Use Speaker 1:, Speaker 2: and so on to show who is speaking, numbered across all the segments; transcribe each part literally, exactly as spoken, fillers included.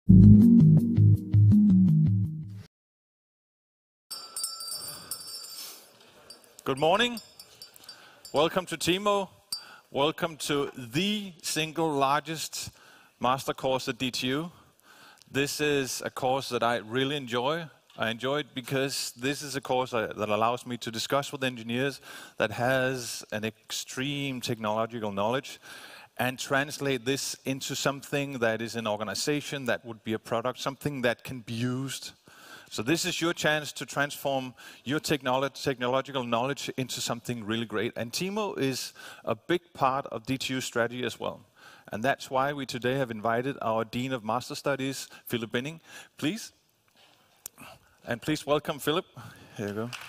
Speaker 1: Good morning. Welcome to TIMO. Welcome to the single largest master course at D T U. This is a course that I really enjoy. I enjoy it because this is a course that allows me to discuss with engineers that has an extreme technological knowledge and translate this into something that is an organization, that would be a product, something that can be used. So this is your chance to transform your technolo technological knowledge into something really great. And TIMO is a big part of D T U's strategy as well. And that's why we today have invited our Dean of Master Studies, Philip Benning. Please. And please welcome Philip. Here you go.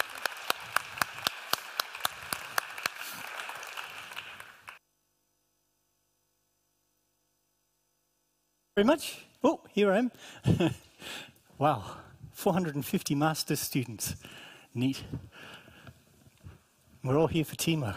Speaker 2: Very much. Oh, here I am. Wow. four hundred fifty master's students. Neat. We're all here for TIMO.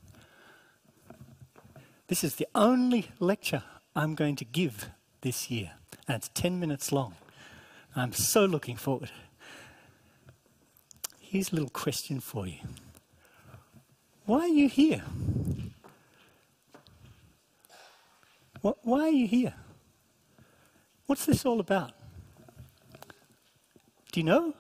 Speaker 2: This is the only lecture I'm going to give this year, and it's ten minutes long. I'm so looking forward. Here's a little question for you. Why are you here? What, why are you here? What's this all about? Do you know?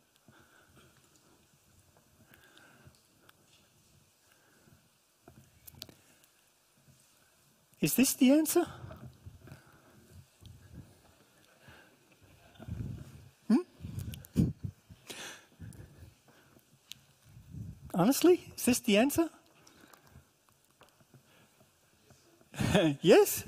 Speaker 2: Is this the answer? Hmm? Honestly, is this the answer? Yes?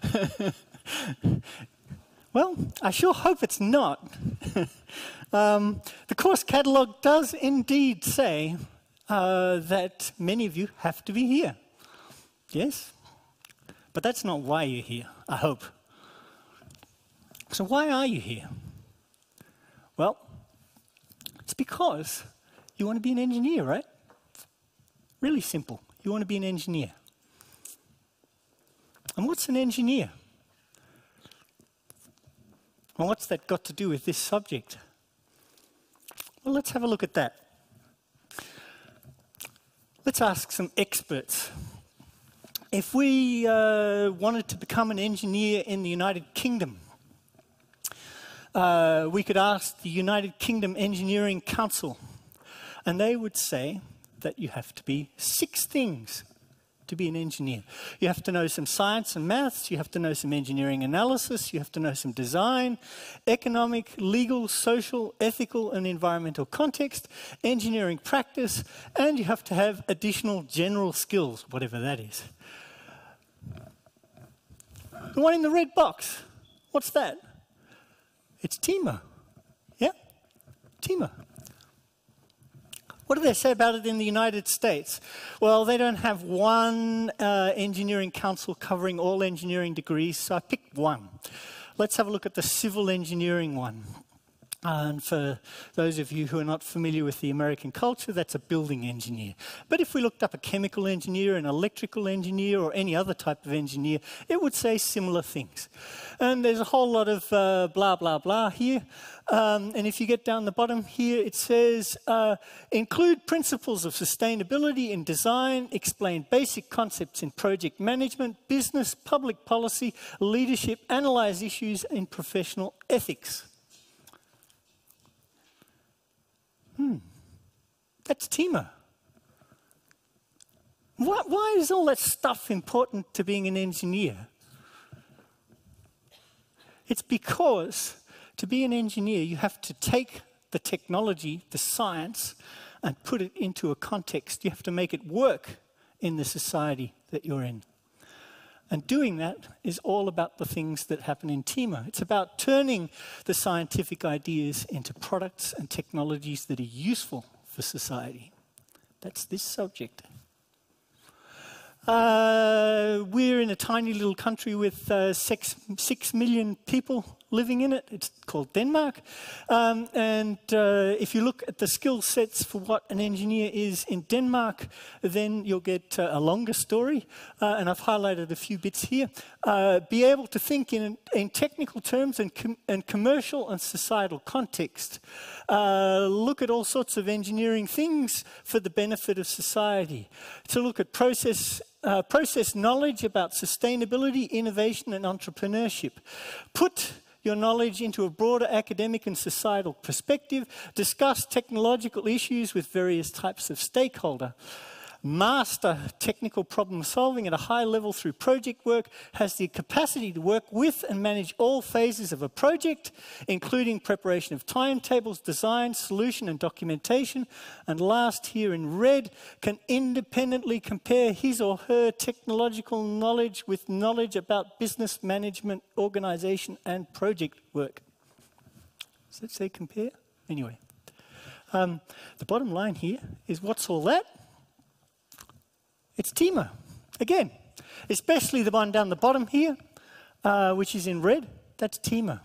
Speaker 2: Well, I sure hope it's not. um, the course catalogue does indeed say uh, that many of you have to be here. Yes? But that's not why you're here, I hope. So why are you here? Well, it's because you want to be an engineer, right? Really simple. You want to be an engineer. And what's an engineer? Well, what's that got to do with this subject? Well, let's have a look at that. Let's ask some experts. If we uh, wanted to become an engineer in the United Kingdom, uh, we could ask the United Kingdom Engineering Council, and they would say that you have to be six things to be an engineer. You have to know some science and maths, you have to know some engineering analysis, you have to know some design, economic, legal, social, ethical and environmental context, engineering practice, and you have to have additional general skills, whatever that is. The one in the red box, what's that? It's TIMO. Yeah? TIMO. What do they say about it in the United States? Well, they don't have one uh, engineering council covering all engineering degrees, so I picked one. Let's have a look at the civil engineering one. Uh, and for those of you who are not familiar with the American culture, that's a building engineer. But if we looked up a chemical engineer, an electrical engineer, or any other type of engineer, it would say similar things. And there's a whole lot of uh, blah, blah, blah here. Um, and if you get down the bottom here, it says, uh, include principles of sustainability in design, explain basic concepts in project management, business, public policy, leadership, analyze issues in professional ethics. Hmm, that's TIMO. Why, why is all that stuff important to being an engineer? It's because to be an engineer, you have to take the technology, the science, and put it into a context. You have to make it work in the society that you're in. And doing that is all about the things that happen in TIMO. It's about turning the scientific ideas into products and technologies that are useful for society. That's this subject. Uh, we're in a tiny little country with uh, six, six million people living in it. It's called Denmark. Um, and uh, if you look at the skill sets for what an engineer is in Denmark, then you'll get uh, a longer story. Uh, and I've highlighted a few bits here. Uh, be able to think in, in technical terms and, com and commercial and societal context. Uh, look at all sorts of engineering things for the benefit of society. To look at process Uh, process knowledge about sustainability, innovation, and entrepreneurship. Put your knowledge into a broader academic and societal perspective. Discuss technological issues with various types of stakeholder. Master technical problem solving at a high level through project work. Has the capacity to work with and manage all phases of a project, including preparation of timetables, design, solution, and documentation. And last, here in red, can independently compare his or her technological knowledge with knowledge about business management, organization, and project work. Does that say compare? Anyway, um, the bottom line here is, what's all that? It's TEMO, again, especially the one down the bottom here, uh, which is in red. That's TEMO.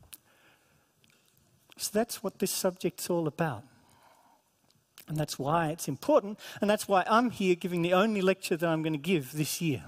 Speaker 2: So that's what this subject's all about. And that's why it's important, and that's why I'm here giving the only lecture that I'm going to give this year.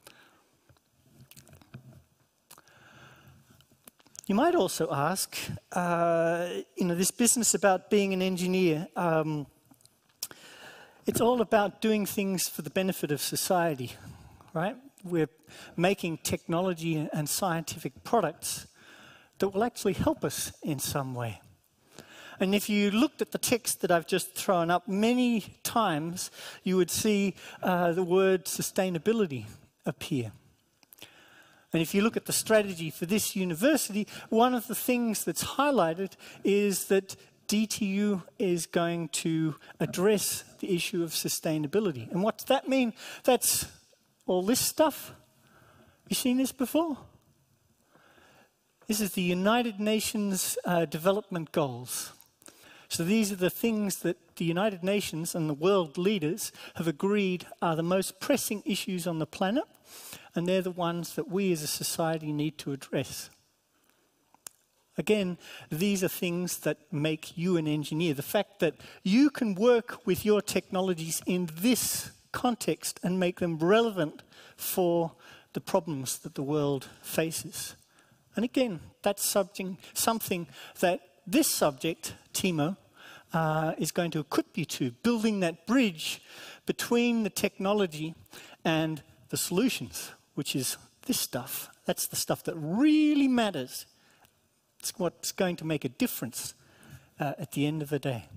Speaker 2: You might also ask, uh, you know, this business about being an engineer, um, it's all about doing things for the benefit of society, right? We're making technology and scientific products that will actually help us in some way. And if you looked at the text that I've just thrown up, many times you would see uh, the word sustainability appear. And if you look at the strategy for this university, one of the things that's highlighted is that D T U is going to address the issue of sustainability. And what's that mean? That's all this stuff. You seen this before? This is the United Nations uh, Development Goals. So these are the things that the United Nations and the world leaders have agreed are the most pressing issues on the planet, and they're the ones that we as a society need to address. Again, these are things that make you an engineer. The fact that you can work with your technologies in this context and make them relevant for the problems that the world faces. And again, that's something, something that this subject, TEMO, uh, is going to equip you to, building that bridge between the technology and the solutions, which is this stuff. That's the stuff that really matters. It's what's going to make a difference uh, at the end of the day.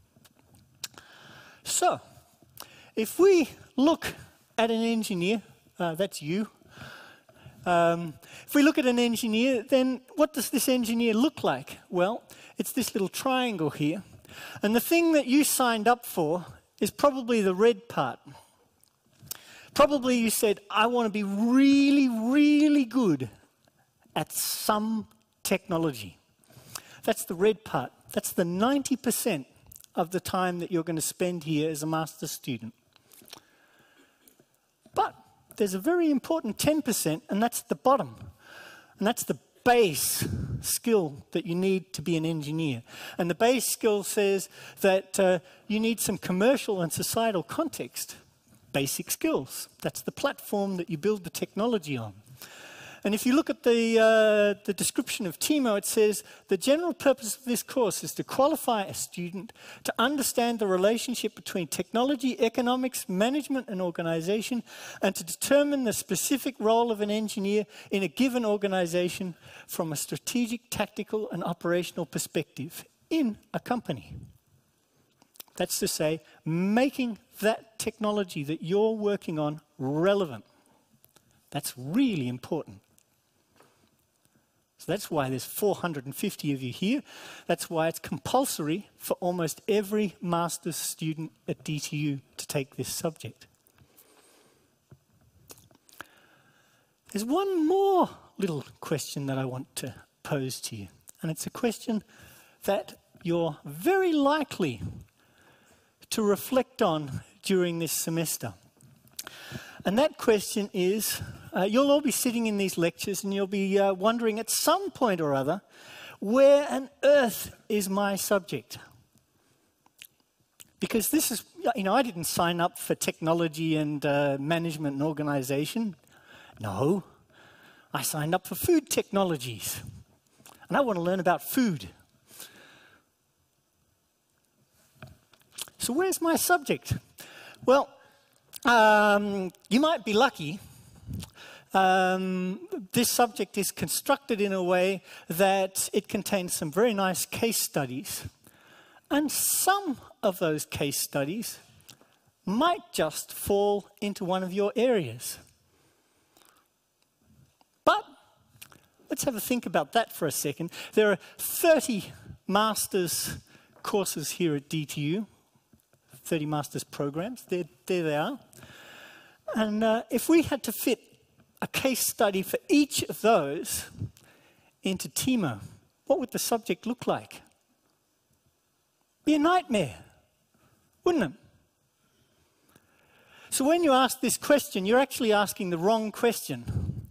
Speaker 2: So, if we look at an engineer, uh, that's you. Um, if we look at an engineer, then what does this engineer look like? Well, it's this little triangle here. And the thing that you signed up for is probably the red part. Probably you said, I want to be really, really good at some technology. That's the red part. That's the ninety percent of the time that you're going to spend here as a master's student. But there's a very important ten percent, and that's the bottom. And that's the base skill that you need to be an engineer. And the base skill says that uh, you need some commercial and societal context. Basic skills. That's the platform that you build the technology on. And if you look at the, uh, the description of TEMO, it says, the general purpose of this course is to qualify a student to understand the relationship between technology, economics, management, and organization, and to determine the specific role of an engineer in a given organization from a strategic, tactical, and operational perspective in a company. That's to say, making that technology that you're working on relevant. That's really important. So that's why there's four hundred fifty of you here. That's why it's compulsory for almost every master's student at D T U to take this subject. There's one more little question that I want to pose to you. And it's a question that you're very likely to reflect on during this semester. And that question is, uh, you'll all be sitting in these lectures and you'll be uh, wondering at some point or other, Where on earth is my subject? Because this is, you know, I didn't sign up for technology and uh, management and organization. No, I signed up for food technologies. And I want to learn about food. So where's my subject? Well, um, you might be lucky. Um, this subject is constructed in a way that it contains some very nice case studies. And some of those case studies might just fall into one of your areas. But let's have a think about that for a second. There are thirty master's courses here at D T U, thirty master's programs. There, there they are. And uh, if we had to fit a case study for each of those into TIMO, what would the subject look like? Be a nightmare, wouldn't it? So when you ask this question, you're actually asking the wrong question.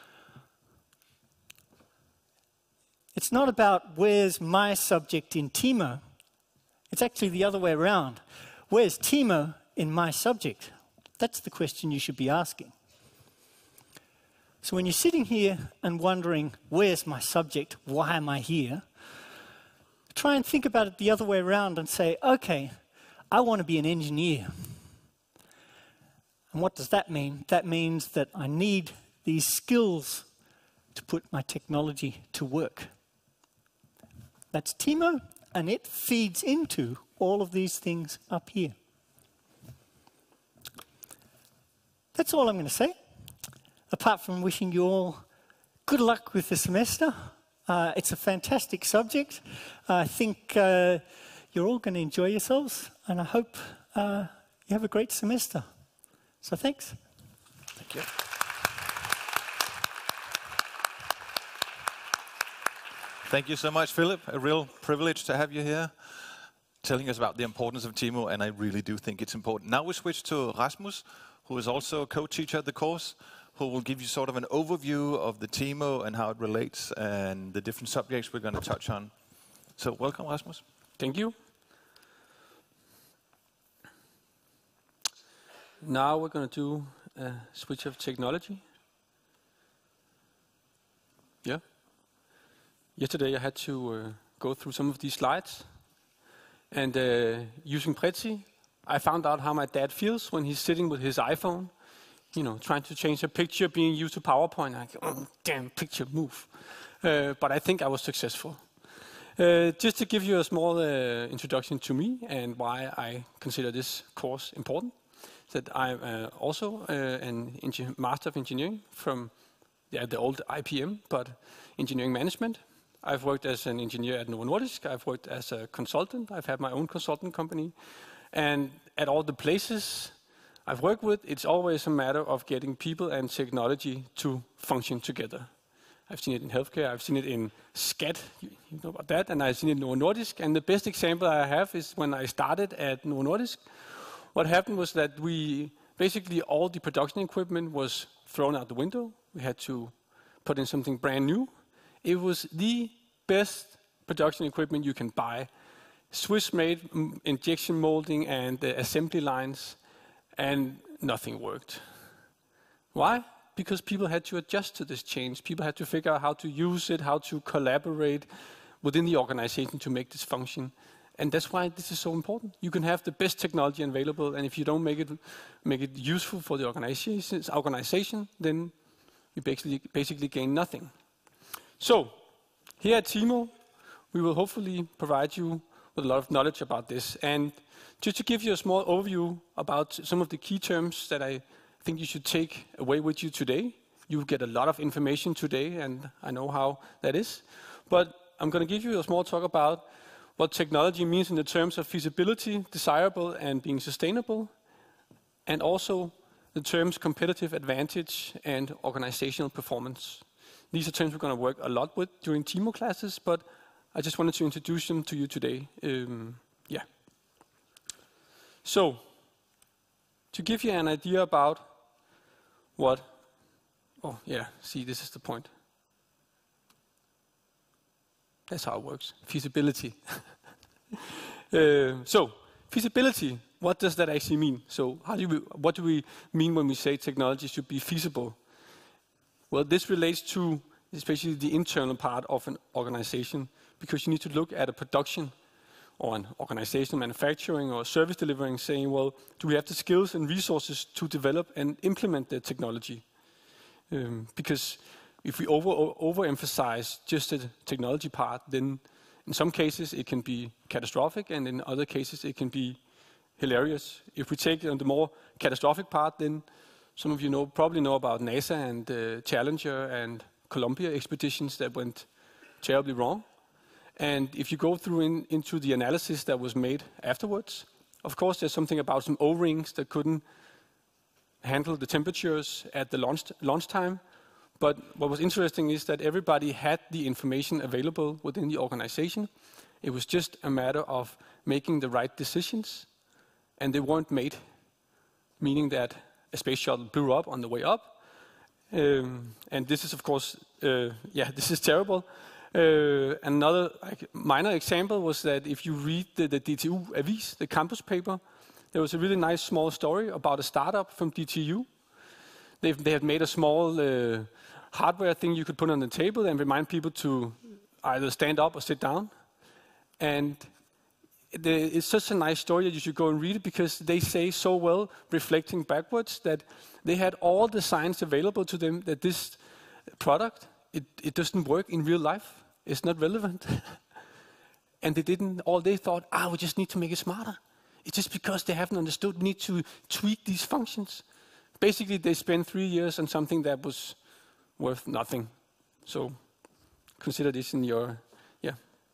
Speaker 2: It's not about where's my subject in TIMO. It's actually the other way around. Where's TIMO in my subject? That's the question you should be asking. So when you're sitting here and wondering, where's my subject? Why am I here? Try and think about it the other way around and say, okay, I want to be an engineer. And what does that mean? That means that I need these skills to put my technology to work. That's TIMO, and it feeds into all of these things up here. That's all I'm going to say, apart from wishing you all good luck with the semester. Uh, it's a fantastic subject. Uh, I think uh, you're all going to enjoy yourselves, and I hope uh, you have a great semester. So thanks.
Speaker 1: Thank you. Thank you so much, Philip. A real privilege to have you here, telling us about the importance of TIMO, and I really do think it's important. Now we switch to Rasmus, who is also a co-teacher at the course, who will give you sort of an overview of the TIMO and how it relates and the different subjects we're going to touch on. So welcome, Rasmus.
Speaker 3: Thank you. Now we're going to do a switch of technology. Yeah. Yesterday I had to uh, go through some of these slides. And uh, using Prezi, I found out how my dad feels when he's sitting with his iPhone, you know, trying to change a picture being used to PowerPoint. I go, oh, damn, picture, move. Uh, but I think I was successful. Uh, just to give you a small uh, introduction to me and why I consider this course important, that I'm uh, also uh, an Master of Engineering from yeah, the old I P M, but engineering management. I've worked as an engineer at Novo Nordisk. I've worked as a consultant. I've had my own consultant company. And at all the places I've worked with, it's always a matter of getting people and technology to function together. I've seen it in healthcare, I've seen it in SCAT, you, you know about that, and I've seen it in Novo Nordisk. And the best example I have is when I started at Novo Nordisk. What happened was that we, basically all the production equipment was thrown out the window. We had to put in something brand new. It was the best production equipment you can buy. Swiss-made injection molding and uh, assembly lines, and nothing worked. Why? Because people had to adjust to this change. People had to figure out how to use it, how to collaborate within the organization to make this function. And that's why this is so important. You can have the best technology available, and if you don't make it, make it useful for the organization, organization then you basically, basically gain nothing. So, here at TIMO, we will hopefully provide you with a lot of knowledge about this. And just to give you a small overview about some of the key terms that I think you should take away with you today. You get a lot of information today, and I know how that is. But I'm going to give you a small talk about what technology means in the terms of feasibility, desirable, and being sustainable, and also the terms competitive advantage and organizational performance. These are terms we're going to work a lot with during TIMO classes, but I just wanted to introduce them to you today. Um, yeah. So, to give you an idea about what, oh yeah, see, this is the point. That's how it works. Feasibility. uh, so, feasibility. What does that actually mean? So, how do we, what do we mean when we say technology should be feasible? Well, this relates to especially the internal part of an organization, because you need to look at a production or an organization, manufacturing or service delivering, saying, well, do we have the skills and resources to develop and implement the technology? Um, because if we over, overemphasize just the technology part, then in some cases it can be catastrophic, and in other cases it can be hilarious. If we take on the more catastrophic part, then some of you know probably know about NASA and uh, Challenger and Columbia expeditions that went terribly wrong. And if you go through in, into the analysis that was made afterwards, of course there's something about some O-rings that couldn't handle the temperatures at the launch, launch time. But what was interesting is that everybody had the information available within the organization. It was just a matter of making the right decisions, and they weren't made, meaning that a space shuttle blew up on the way up. Um, and this is, of course, uh, yeah, this is terrible. Uh, another like, minor example was that if you read the, the D T U Avis, the campus paper, there was a really nice small story about a startup from D T U. They've, they had made a small uh, hardware thing you could put on the table and remind people to either stand up or sit down. And the, it's such a nice story that you should go and read it, because they say so well, reflecting backwards, that they had all the science available to them that this product, it, it doesn't work in real life. It's not relevant. And they didn't, all they thought, ah, we just need to make it smarter. It's just because they haven't understood, we need to tweak these functions. Basically, they spent three years on something that was worth nothing. So consider this in your, yeah.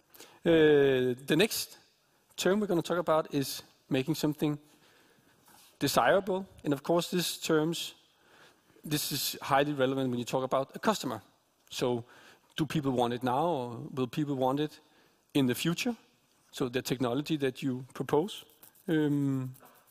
Speaker 3: Uh, the next term we're going to talk about is making something desirable. And of course, this terms, this is highly relevant when you talk about a customer. So do people want it now, or will people want it in the future? So the technology that you propose. Um,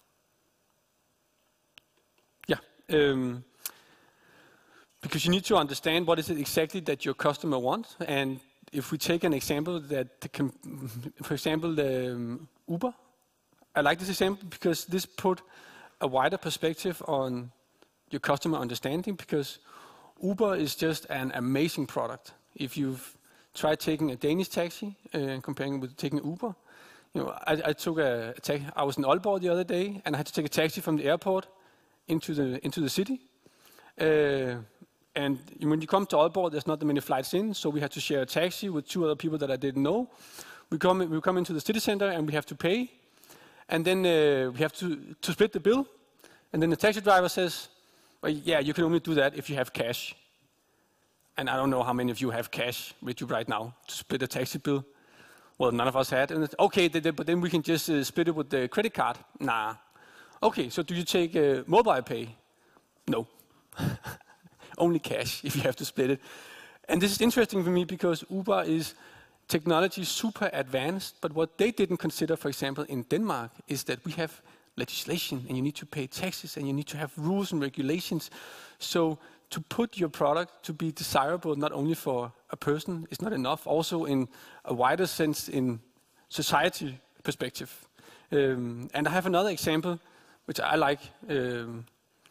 Speaker 3: yeah. Um, because you need to understand what is it exactly that your customer wants. And if we take an example that, can, for example, um, Uber. I like this example because this put a wider perspective on your customer understanding, because Uber is just an amazing product. If you've tried taking a Danish taxi and uh, comparing it with taking Uber, you know, I, I took a, a taxi. I was in Aalborg the other day, and I had to take a taxi from the airport into the into the city. Uh, and when you come to Aalborg, there's not that many flights in, so we had to share a taxi with two other people that I didn't know. We come we come into the city center, and we have to pay, and then uh, we have to to split the bill. And then the taxi driver says, well, yeah, you can only do that if you have cash. And I don't know how many of you have cash with you right now to split a taxi bill. Well, none of us had. And it's, okay, but then we can just uh, split it with the credit card. Nah. Okay, so do you take uh, mobile pay? No. Only cash if you have to split it. And this is interesting for me because Uber is technology super advanced, but what they didn't consider, for example, in Denmark, is that we have legislation, and you need to pay taxes, and you need to have rules and regulations. So to put your product to be desirable not only for a person is not enough, also in a wider sense in society perspective. Um, and I have another example, which I like, um,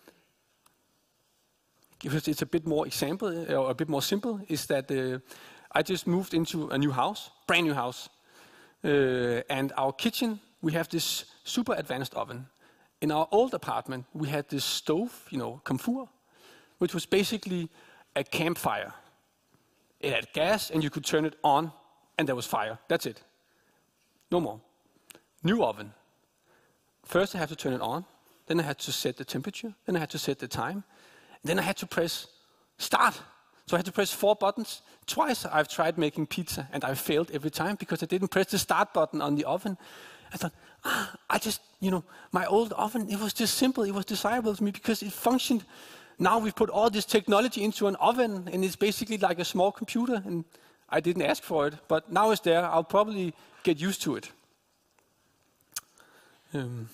Speaker 3: because it's a bit more example, or a bit more simple, is that uh, I just moved into a new house, brand new house. Uh, and our kitchen, we have this super advanced oven. In our old apartment, we had this stove, you know, camphor, which was basically a campfire. It had gas, and you could turn it on, and there was fire. That's it. No more. New oven. First, I had to turn it on. Then I had to set the temperature. Then I had to set the time. Then I had to press start. So I had to press four buttons. Twice I've tried making pizza, and I failed every time because I didn't press the start button on the oven. I thought, ah, I just, you know, my old oven, it was just simple. It was desirable to me because it functioned. Now we've put all this technology into an oven, and it's basically like a small computer, and I didn't ask for it, but now it's there. I'll probably get used to it. Um,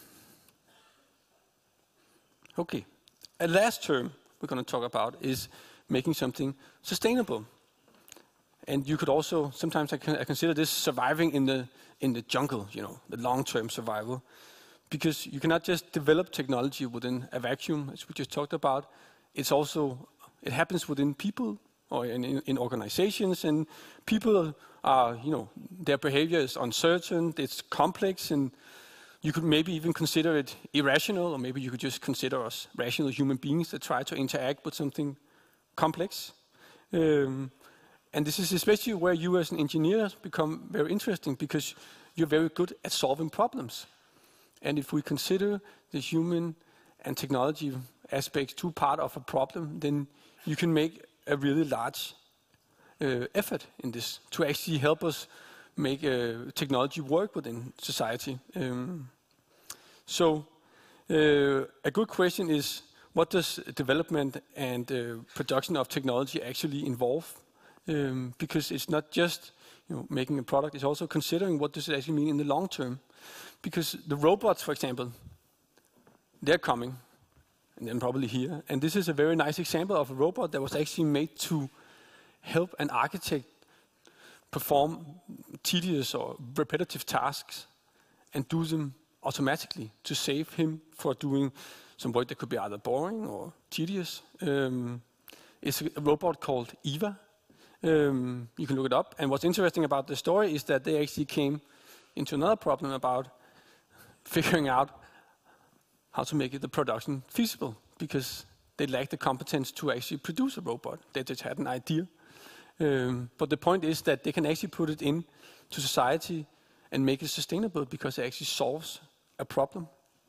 Speaker 3: okay, a last term we're going to talk about is making something sustainable. And you could also, sometimes I, can, I consider this surviving in the, in the jungle, you know, the long-term survival. Because you cannot just develop technology within a vacuum, as we just talked about. It's also, it happens within people or in, in, in organizations, and people are, you know, their behavior is uncertain, it's complex, and you could maybe even consider it irrational, or maybe you could just consider us rational human beings that try to interact with something complex. Um, And this is especially where you as an engineer become very interesting, because you're very good at solving problems. And if we consider the human and technology aspects to part of a problem, then you can make a really large uh, effort in this to actually help us make uh, technology work within society. Um, so uh, a good question is, what does development and uh, production of technology actually involve? Um, because it's not just, you know, making a product, it's also considering what does it actually mean in the long term. Because the robots, for example, they're coming, and they're probably here. And this is a very nice example of a robot that was actually made to help an architect perform tedious or repetitive tasks and do them automatically to save him for doing some work that could be either boring or tedious. Um, it's a robot called Eva. Um, you can look it up. And what's interesting about the story is that they actually came into another problem about figuring out how to make it the production feasible, because they lacked the competence to actually produce a robot. They just had an idea. Um, but the point is that they can actually put it in to society and make it sustainable, because it actually solves a problem.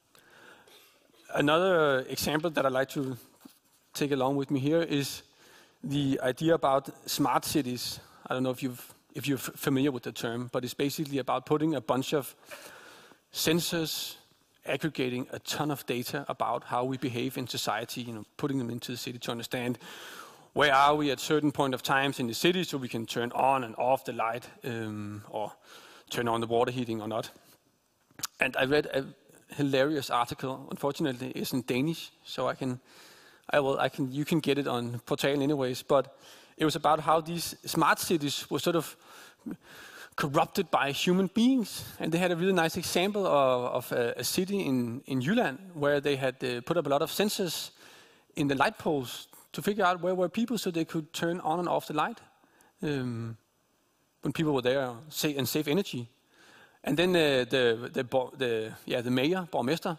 Speaker 3: Another example that I like to take along with me here is the idea about smart cities. I don't know if you've if you're familiar with the term, but it's basically about putting a bunch of sensors, aggregating a ton of data about how we behave in society, you know, putting them into the city to understand where are we at certain point of times in the city, so we can turn on and off the light, um, or turn on the water heating or not. And I read a hilarious article. Unfortunately, it's in Danish, so I can. I will, I can, you can get it on Portal anyways, but it was about how these smart cities were sort of corrupted by human beings. And they had a really nice example of, of a, a city in, in Jylland where they had uh, put up a lot of sensors in the light poles to figure out where were people so they could turn on and off the light um, when people were there say, and save energy. And then uh, the, the, the, yeah, the mayor, borgmester,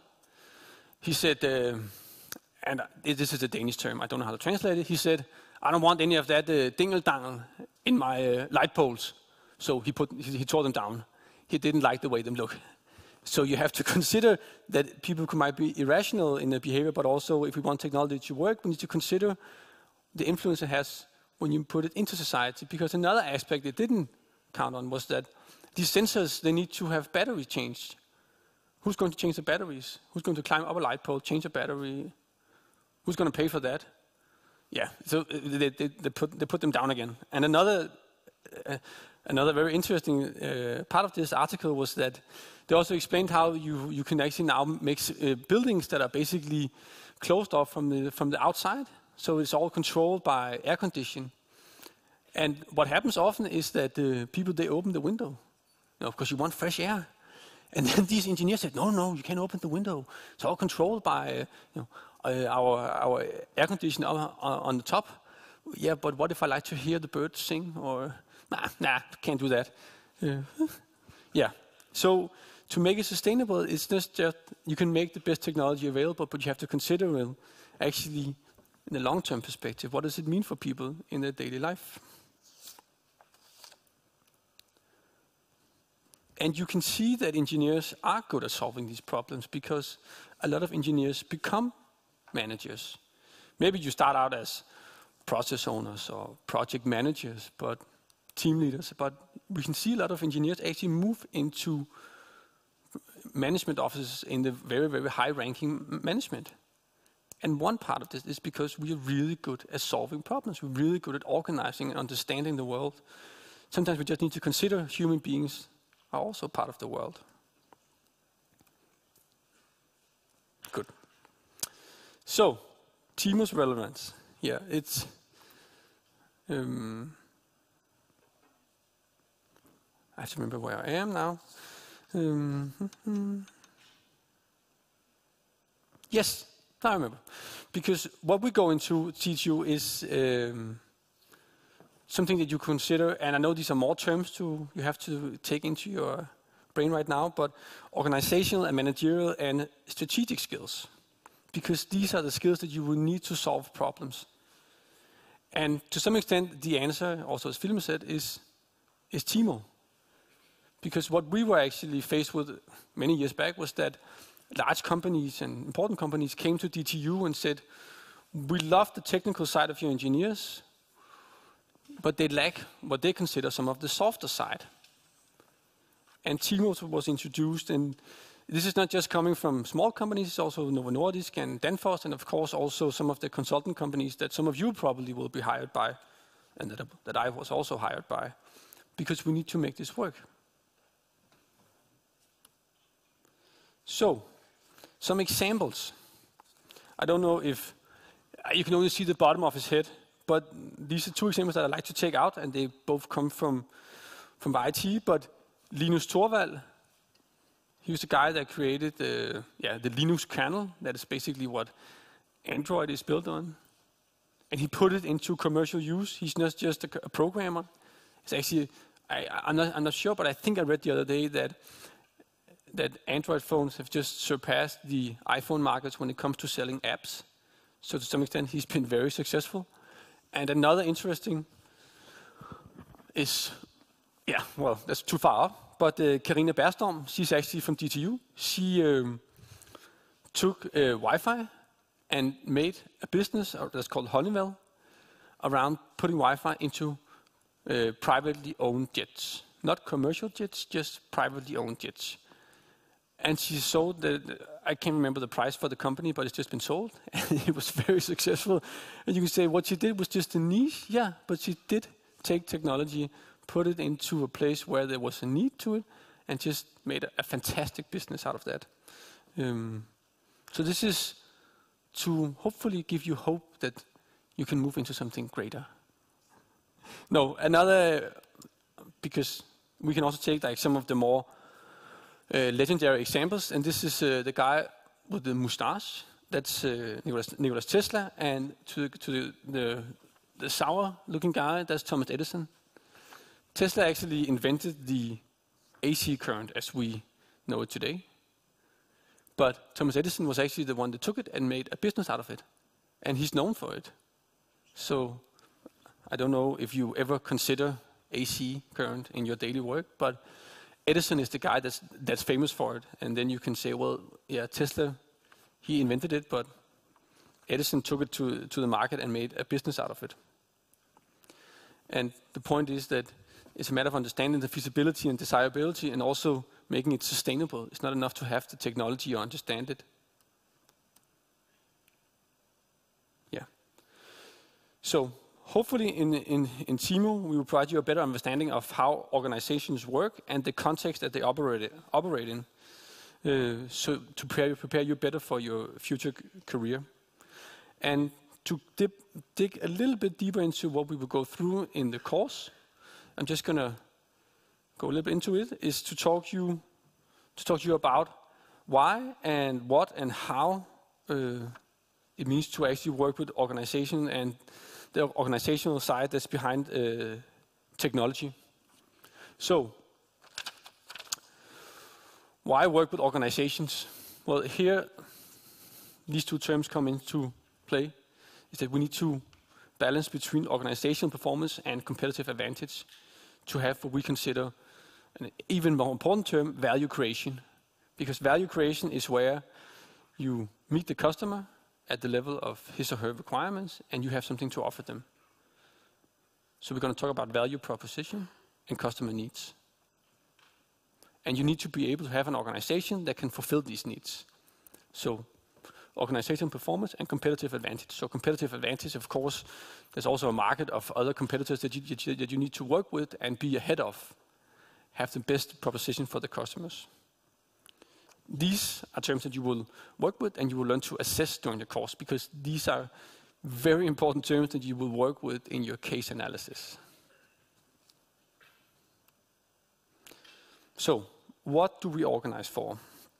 Speaker 3: he said, uh, and this is a Danish term, I don't know how to translate it. He said, I don't want any of that uh, dingle-dangle in my uh, light poles. So he, put, he, he tore them down. He didn't like the way they look. So you have to consider that people could, might be irrational in their behavior, but also if we want technology to work, we need to consider the influence it has when you put it into society. Because another aspect it didn't count on was that these sensors, they need to have batteries changed. Who's going to change the batteries? Who's going to climb up a light pole, change a battery? Who's going to pay for that? Yeah, so they, they, they, put, they put them down again. And another, uh, another very interesting uh, part of this article was that they also explained how you, you can actually now make uh, buildings that are basically closed off from the, from the outside. So it's all controlled by air conditioning. And what happens often is that the people, they open the window, you know, because you want fresh air. And then these engineers said, no, no, you can't open the window. It's all controlled by uh, you know, uh, our, our air conditioner on, on the top. Yeah, but what if I like to hear the birds sing? Or, nah, nah, can't do that. Uh, yeah, so to make it sustainable, it's just, just, you can make the best technology available, but you have to consider, well, actually, in the long-term perspective, what does it mean for people in their daily life? And you can see that engineers are good at solving these problems because a lot of engineers become managers. Maybe you start out as process owners or project managers, but team leaders. But we can see a lot of engineers actually move into management offices in the very, very high-ranking management. And one part of this is because we are really good at solving problems. We're really good at organizing and understanding the world. Sometimes we just need to consider human beings are also part of the world. Good. So, Timo's relevance. Yeah, it's um, I have to remember where I am now. Um, mm-hmm. Yes, I remember. Because what we're going to teach you is um, something that you consider, and I know these are more terms to you have to take into your brain right now, but organizational and managerial and strategic skills. Because these are the skills that you will need to solve problems. And to some extent, the answer, also as Philip said, is, is Timo. Because what we were actually faced with many years back was that large companies and important companies came to D T U and said, we love the technical side of your engineers, but they lack what they consider some of the softer side. And Timo was introduced, and this is not just coming from small companies, it's also Novo Nordisk and Danfoss, and of course also some of the consultant companies that some of you probably will be hired by, and that, that I was also hired by, because we need to make this work. So, some examples. I don't know if, you can only see the bottom of his head, but these are two examples that I like to take out, and they both come from, from I T, but Linus Torvald, he was the guy that created the, yeah, the Linux kernel. That is basically what Android is built on. And he put it into commercial use. He's not just a, a programmer. It's actually, I, I'm, not, I'm not sure, but I think I read the other day that, that Android phones have just surpassed the iPhone markets when it comes to selling apps. So to some extent, he's been very successful. And another interesting is, yeah, well, that's too far up. But uh, Karina Berstorm, she's actually from D T U. She um, took uh, Wi-Fi and made a business that's called Honeywell around putting Wi-Fi into uh, privately owned jets. Not commercial jets, just privately owned jets. And she sold, the, I can't remember the price for the company, but it's just been sold. And it was very successful. And you can say what she did was just a niche. Yeah, but she did take technology, put it into a place where there was a need to it, and just made a, a fantastic business out of that. Um, so this is to hopefully give you hope that you can move into something greater. No, another, because we can also take like some of the more uh, legendary examples, and this is uh, the guy with the mustache. That's uh, Nicholas, Nicholas Tesla, and to, to the, the, the sour-looking guy, that's Thomas Edison. Tesla actually invented the A C current as we know it today. But Thomas Edison was actually the one that took it and made a business out of it. And he's known for it. So I don't know if you ever consider A C current in your daily work, but Edison is the guy that's, that's famous for it. And then you can say, well, yeah, Tesla, he invented it, but Edison took it to, to the market and made a business out of it. And the point is that it's a matter of understanding the feasibility and desirability and also making it sustainable. It's not enough to have the technology or understand it. Yeah. So hopefully in, in, in Timo, we will provide you a better understanding of how organizations work and the context that they operate, operate in, uh, so to prepare, prepare you better for your future career. And to dip, dig a little bit deeper into what we will go through in the course, I'm just going to go a little bit into it, is to talk you to talk to you about why and what and how uh, it means to actually work with organization and the organizational side that's behind uh, technology. So, why work with organizations? Well, here these two terms come into play. Is that we need to balance between organizational performance and competitive advantage to have what we consider an even more important term, value creation. Because value creation is where you meet the customer at the level of his or her requirements and you have something to offer them. So we're going to talk about value proposition and customer needs. And you need to be able to have an organization that can fulfill these needs. So organizational performance and competitive advantage. So competitive advantage, of course, there's also a market of other competitors that you, that you need to work with and be ahead of. Have the best proposition for the customers. These are terms that you will work with and you will learn to assess during the course because these are very important terms that you will work with in your case analysis. So, what do we organize for?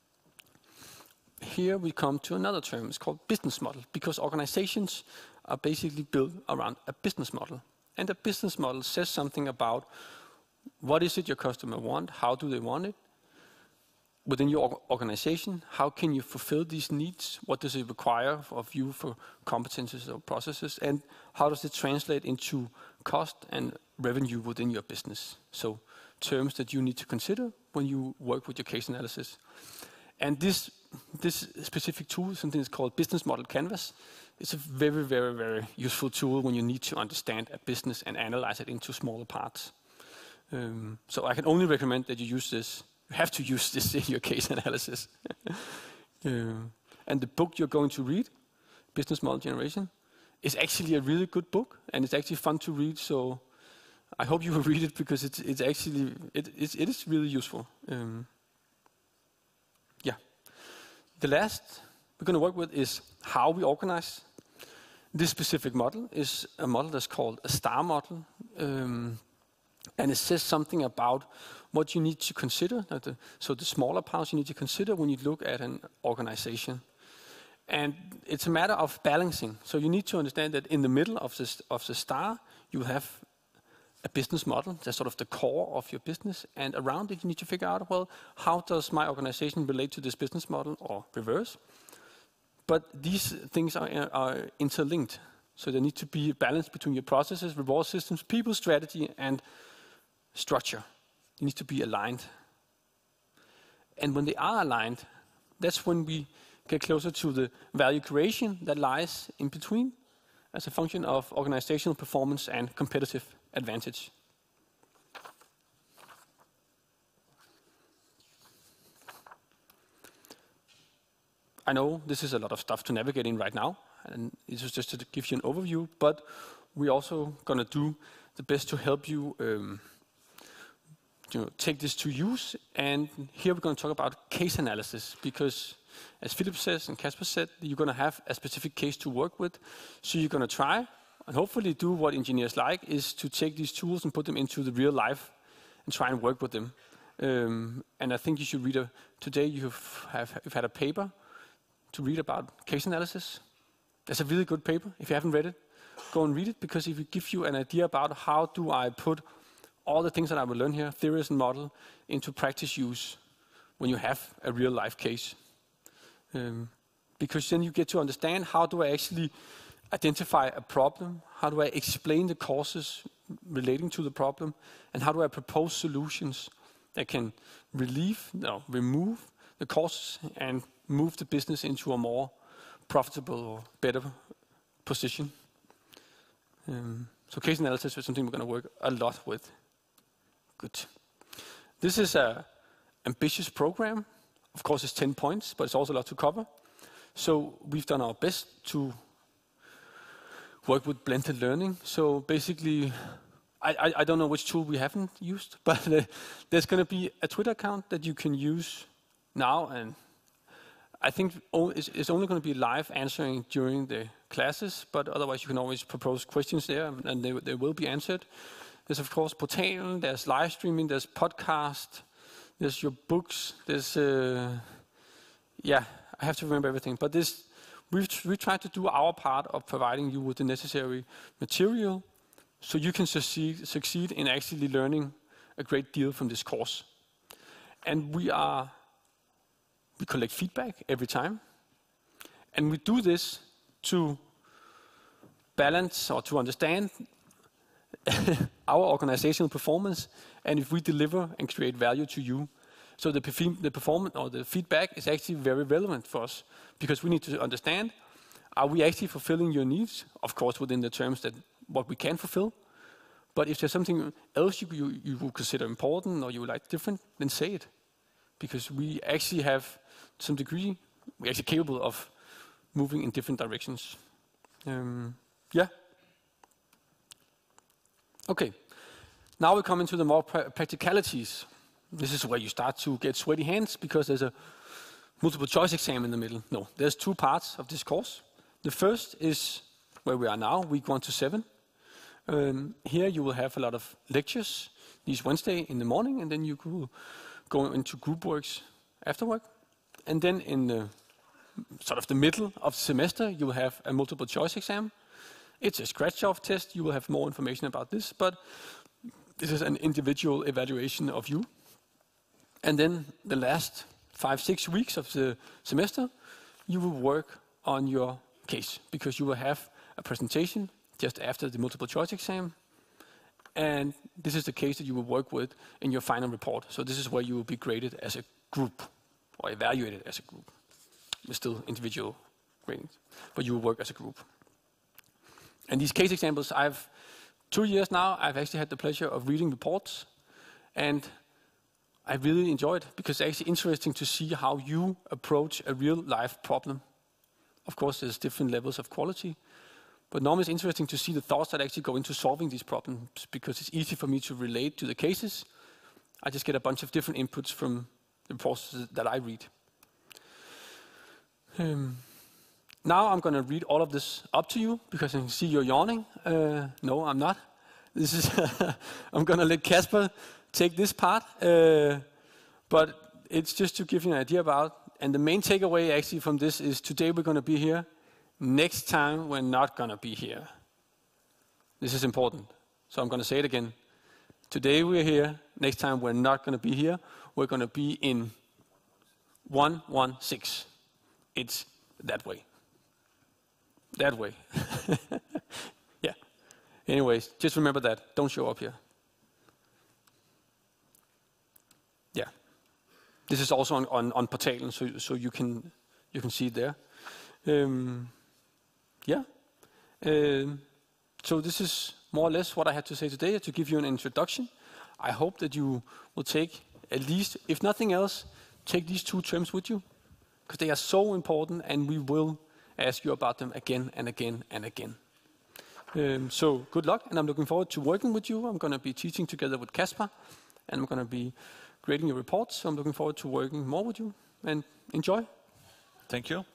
Speaker 3: Here we come to another term. It's called business model, because organizations are basically built around a business model. And a business model says something about what is it your customer want, how do they want it, within your organization, how can you fulfill these needs, what does it require of you for competences or processes, and how does it translate into cost and revenue within your business. So terms that you need to consider when you work with your case analysis. And this, this specific tool, something that's called Business Model Canvas, it's a very, very, very useful tool when you need to understand a business and analyze it into smaller parts. Um, so I can only recommend that you use this. You have to use this in your case analysis. uh, and the book you're going to read, Business Model Generation, is actually a really good book, and it's actually fun to read. So I hope you will read it, because it's, it's actually it, it's, it is really useful. Um, yeah. The last we're going to work with is how we organize. This specific model is a model that's called a STAR model. Um, And it says something about what you need to consider, the, so the smaller parts you need to consider when you look at an organization. And it's a matter of balancing. So you need to understand that in the middle of the, of the star, you have a business model, that's sort of the core of your business. And around it, you need to figure out, well, how does my organization relate to this business model, or reverse? But these things are, are interlinked. So there needs to be a balance between your processes, reward systems, people, strategy, and structure. They need to be aligned. And when they are aligned, that's when we get closer to the value creation that lies in between as a function of organizational performance and competitive advantage. I know this is a lot of stuff to navigate in right now, and this is just to give you an overview, but we're also going to do the best to help you, um, you know, take this to use. And here we're going to talk about case analysis, because as Philip says and Kasper said, you're going to have a specific case to work with. So you're going to try and hopefully do what engineers like, is to take these tools and put them into the real life and try and work with them. Um, and I think you should read a, today you've, have, you've had a paper to read about case analysis. That's a really good paper. If you haven't read it, go and read it, because it will give you an idea about how do I put all the things that I will learn here, theories and model, into practice use when you have a real life case. Um, because then you get to understand, how do I actually identify a problem, how do I explain the causes relating to the problem, and how do I propose solutions that can relieve, no, remove the causes and move the business into a more profitable or better position. Um, so case analysis is something we're going to work a lot with. Good. This is an ambitious program. Of course, it's ten points, but it's also a lot to cover. So we've done our best to work with blended learning. So basically, I, I, I don't know which tool we haven't used, but uh, there's going to be a Twitter account that you can use now, and I think it's only going to be live answering during the classes, but otherwise you can always propose questions there, and they, they will be answered. There's of course portal, there's live streaming, there's podcast, there's your books, there's, uh, yeah, I have to remember everything. But this, we've, we've tried to do our part of providing you with the necessary material so you can succeed, succeed in actually learning a great deal from this course. And we are We collect feedback every time. And we do this to balance or to understand our organizational performance, and if we deliver and create value to you. So the, the performance or the feedback is actually very relevant for us, because we need to understand, are we actually fulfilling your needs? Of course, within the terms that what we can fulfill. But if there's something else you, you, you would consider important or you would like different, then say it. Because we actually have, to some degree, we're actually capable of moving in different directions. Um, yeah. Okay. Now we come into the more pra practicalities. This is where you start to get sweaty hands, because there's a multiple choice exam in the middle. No, there's two parts of this course. The first is where we are now, week one to seven. Um, here you will have a lot of lectures, these Wednesday in the morning, and then you will go into group works after work. And then in the sort of the middle of the semester, you will have a multiple choice exam. It's a scratch-off test. You will have more information about this, but this is an individual evaluation of you. And then the last five, six weeks of the semester, you will work on your case, because you will have a presentation just after the multiple choice exam. And this is the case that you will work with in your final report. So this is where you will be graded as a group, or evaluated as a group. It's still individual gradings, but you will work as a group. And these case examples, I've, two years now, I've actually had the pleasure of reading reports, and I really enjoy it, because it's actually interesting to see how you approach a real life problem. Of course, there's different levels of quality, but normally it's interesting to see the thoughts that actually go into solving these problems, because it's easy for me to relate to the cases. I just get a bunch of different inputs from the reports that I read. Um, now I'm going to read all of this up to you, because I can see you're yawning. Uh, no, I'm not. This is I'm going to let Kasper take this part, uh, but it's just to give you an idea about, and the main takeaway actually from this is today we're going to be here, next time we're not going to be here. This is important, so I'm going to say it again. Today we're here, next time we're not going to be here, we're going to be in one one six. It's that way. That way. Yeah. Anyways, just remember that. Don't show up here. Yeah. This is also on, on, on Portalen, so, so you can you can see it there. Um, yeah. Um, so this is more or less what I had to say today, to give you an introduction. I hope that you will take at least, if nothing else, take these two terms with you, because they are so important, and we will ask you about them again and again and again. Um, so good luck, and I'm looking forward to working with you. I'm going to be teaching together with Kasper, and I'm going to be grading your reports. So I'm looking forward to working more with you, and enjoy.
Speaker 1: Thank you.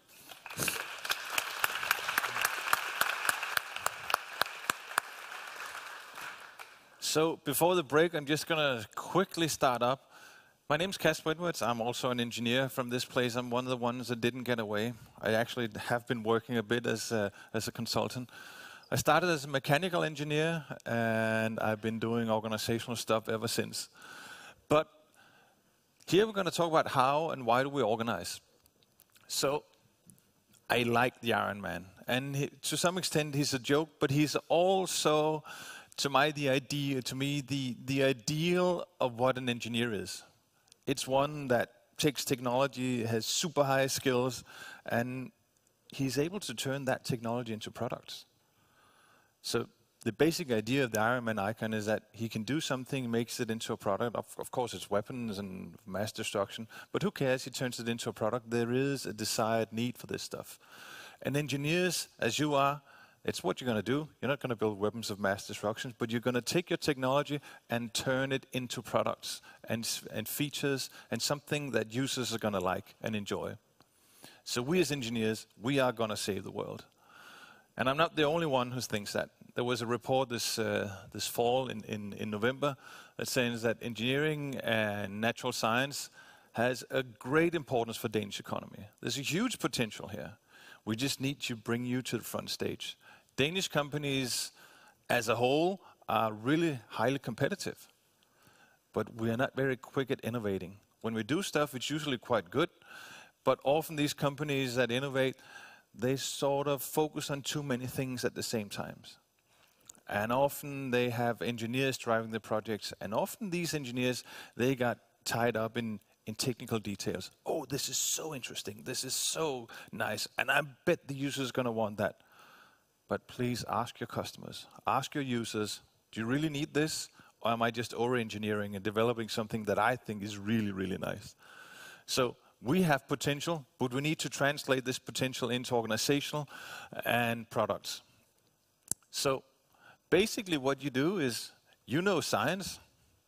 Speaker 1: So before the break, I'm just going to quickly start up. My name's Kasper Edwards. I'm also an engineer from this place. I'm one of the ones that didn't get away. I actually have been working a bit as a, as a consultant. I started as a mechanical engineer, and I've been doing organizational stuff ever since. But here we're going to talk about how and why do we organize. So I like the Iron Man, and he, to some extent he's a joke, but he's also, to my the idea, to me the the ideal of what an engineer is. It's one that takes technology, has super high skills, and he's able to turn that technology into products. So the basic idea of the Iron Man icon is that he can do something, makes it into a product. Of, of course, it's weapons and mass destruction, but who cares? He turns it into a product. There is a desired need for this stuff. And engineers, as you are, it's what you're going to do. You're not going to build weapons of mass destruction, but you're going to take your technology and turn it into products and, and features and something that users are going to like and enjoy. So we as engineers, we are going to save the world. And I'm not the only one who thinks that. There was a report this, uh, this fall in, in, in November that says that engineering and natural science has a great importance for Danish economy. There's a huge potential here. We just need to bring you to the front stage. Danish companies as a whole are really highly competitive, but we are not very quick at innovating. When we do stuff, it's usually quite good, but often these companies that innovate, they sort of focus on too many things at the same time. And often they have engineers driving the projects, and often these engineers, they got tied up in, in technical details. Oh, this is so interesting, this is so nice, and I bet the user is going to want that. But please ask your customers, ask your users, do you really need this? Or am I just over-engineering and developing something that I think is really, really nice? So we have potential, but we need to translate this potential into organizational and products. So basically what you do is, you know science,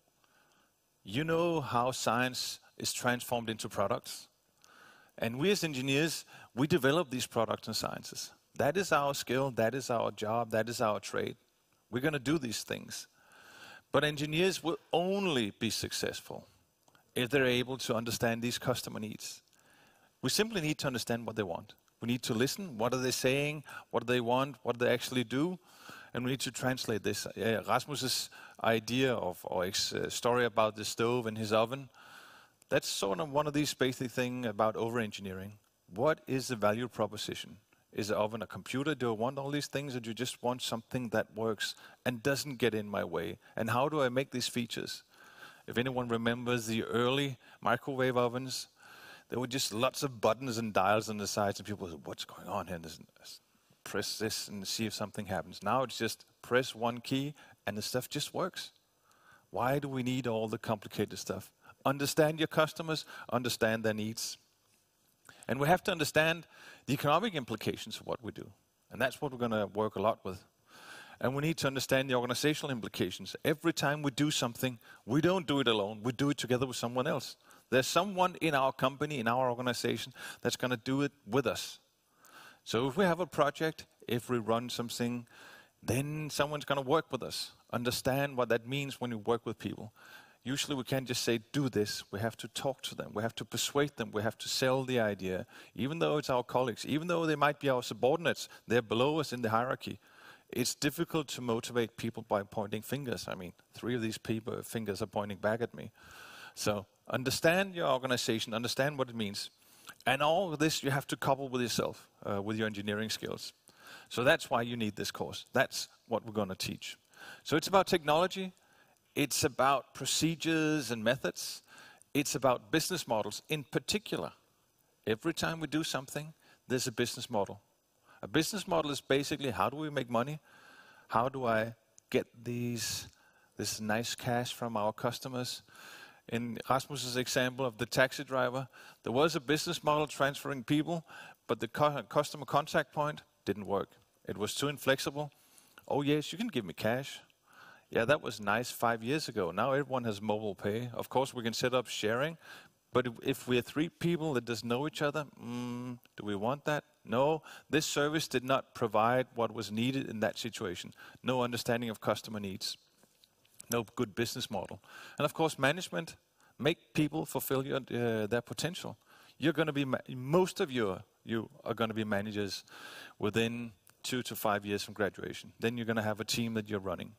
Speaker 1: you know how science is transformed into products, and we as engineers, we develop these products and sciences. That is our skill, that is our job, that is our trade. We're going to do these things. But engineers will only be successful if they're able to understand these customer needs. We simply need to understand what they want. We need to listen. What are they saying? What do they want? What do they actually do? And we need to translate this. Uh, Rasmus's idea of, or his uh, story about the stove and his oven, that's sort of one of these basic things about over-engineering. What is the value proposition? Is the oven a computer? Do I want all these things, or do you just want something that works and doesn't get in my way? And how do I make these features? If anyone remembers the early microwave ovens, there were just lots of buttons and dials on the sides, and people said, what's going on here? There's, press this and see if something happens. Now it's just press one key and the stuff just works. Why do we need all the complicated stuff? Understand your customers, understand their needs. And we have to understand the economic implications of what we do. And that's what we're going to work a lot with. And we need to understand the organizational implications. Every time we do something, we don't do it alone. We do it together with someone else. There's someone in our company, in our organization, that's going to do it with us. So if we have a project, if we run something, then someone's going to work with us. Understand what that means when you work with people. Usually we can't just say, do this. We have to talk to them. We have to persuade them. We have to sell the idea. Even though it's our colleagues, even though they might be our subordinates, they're below us in the hierarchy. It's difficult to motivate people by pointing fingers. I mean, three of these people, fingers are pointing back at me. So understand your organization, understand what it means. And all of this you have to couple with yourself, uh, with your engineering skills. So that's why you need this course. That's what we're going to teach. So it's about technology. It's about procedures and methods. It's about business models in particular. Every time we do something, there's a business model. A business model is basically, how do we make money? How do I get these, this nice cash from our customers? In Rasmus's example of the taxi driver, there was a business model transferring people, but the cu customer contact point didn't work. It was too inflexible. Oh yes, you can give me cash. Yeah, that was nice five years ago. Now everyone has mobile pay. Of course, we can set up sharing, but if, if we're three people that doesn't know each other, mm, do we want that? No, this service did not provide what was needed in that situation. No understanding of customer needs. No good business model. And of course, management, make people fulfill your, uh, their potential. You're going to be, most of you, you are going to be managers within two to five years from graduation. Then you're going to have a team that you're running.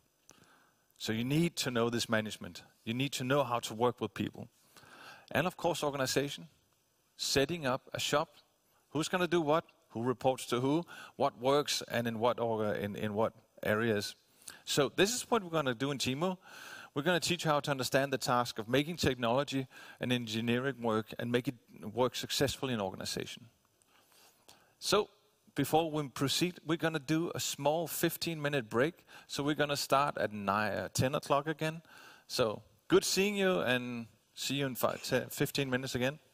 Speaker 1: So you need to know this management. You need to know how to work with people. And of course, organization, setting up a shop. Who's going to do what? Who reports to who? What works and in what, or in, in what areas? So this is what we're going to do in Teemo. We're going to teach you how to understand the task of making technology and engineering work and make it work successfully in organization. So before we proceed, we're going to do a small fifteen minute break. So we're going to start at nine, uh, ten o'clock again. So good seeing you, and see you in five, ten, fifteen minutes again.